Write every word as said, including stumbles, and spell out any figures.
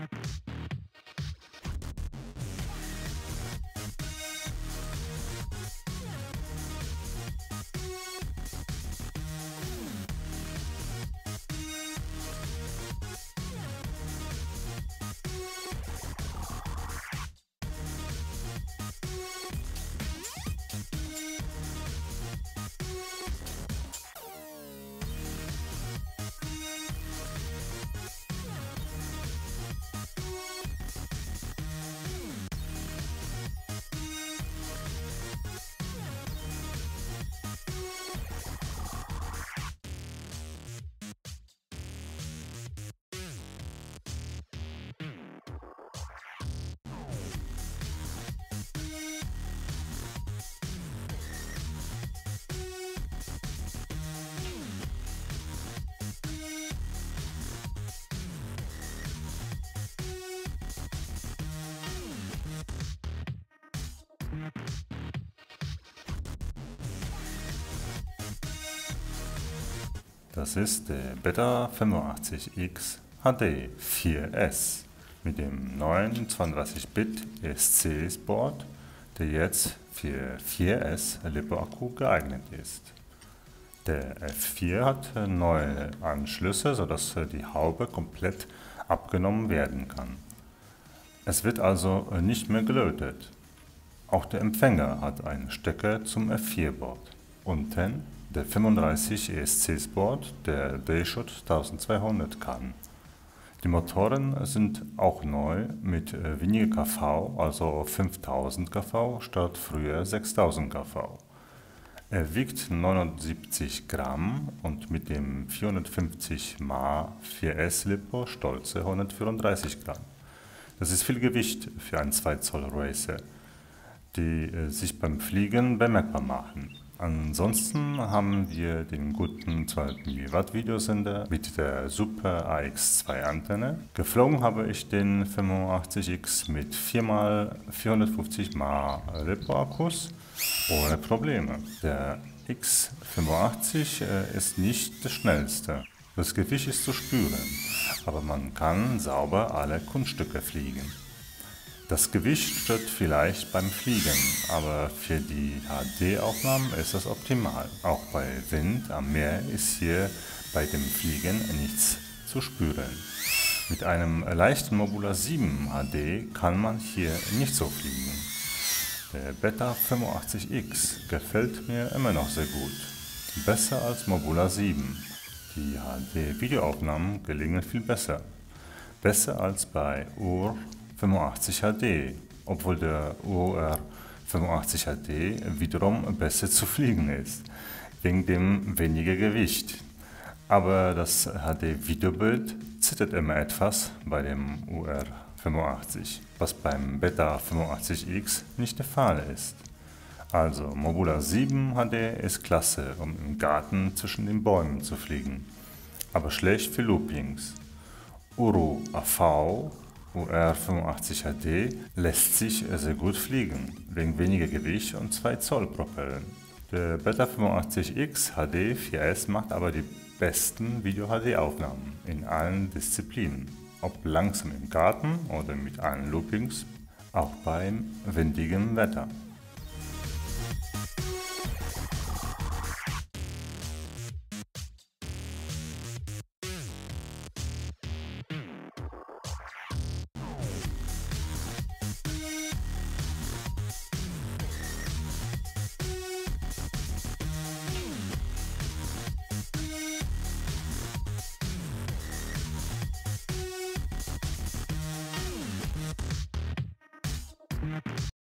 Das ist der Beta fünfundachtzig X H D vier S mit dem neuen zweiunddreißig Bit E S C-Board, der jetzt für vier S LiPo-Akku geeignet ist. Der F vier hat neue Anschlüsse, sodass die Haube komplett abgenommen werden kann. Es wird also nicht mehr gelötet. Auch der Empfänger hat einen Stecker zum F vier Board. Unten der fünfunddreißig E S C-Board, der D-Shot eintausendzweihundert kann. Die Motoren sind auch neu mit weniger kV, also fünftausend kV statt früher sechstausend kV. Er wiegt neunundsiebzig Gramm und mit dem vierhundertfünfzig mal vier S LiPo stolze hundertvierunddreißig Gramm. Das ist viel Gewicht für einen zwei Zoll Racer, die sich beim Fliegen bemerkbar machen. Ansonsten haben wir den guten zweihundert Milliwatt Videosender mit der Super A X zwei Antenne. Geflogen habe ich den fünfundachtzig X mit vier mal vierhundertfünfzig mal LiPo-Akkus ohne Probleme. Der X fünfundachtzig ist nicht das schnellste. Das Gewicht ist zu spüren, aber man kann sauber alle Kunststücke fliegen. Das Gewicht stört vielleicht beim Fliegen, aber für die H D-Aufnahmen ist das optimal. Auch bei Wind am Meer ist hier bei dem Fliegen nichts zu spüren. Mit einem leichten Mobula sieben H D kann man hier nicht so fliegen. Der Beta fünfundachtzig X gefällt mir immer noch sehr gut. Besser als Mobula sieben. Die H D-Videoaufnahmen gelingen viel besser. Besser als bei U R fünfundachtzig H D, obwohl der U R fünfundachtzig H D wiederum besser zu fliegen ist, wegen dem weniger Gewicht. Aber das H D-Videobild zittert immer etwas bei dem U R fünfundachtzig, was beim Beta fünfundachtzig X nicht der Fall ist. Also Mobula sieben H D ist klasse, um im Garten zwischen den Bäumen zu fliegen, aber schlecht für Loopings. Uru A V U R fünfundachtzig H D lässt sich sehr gut fliegen, wegen weniger Gewicht und zwei Zoll Propellen. Der Beta fünfundachtzig X H D vier S macht aber die besten Video-H D-Aufnahmen in allen Disziplinen, ob langsam im Garten oder mit allen Loopings, auch beim windigen Wetter.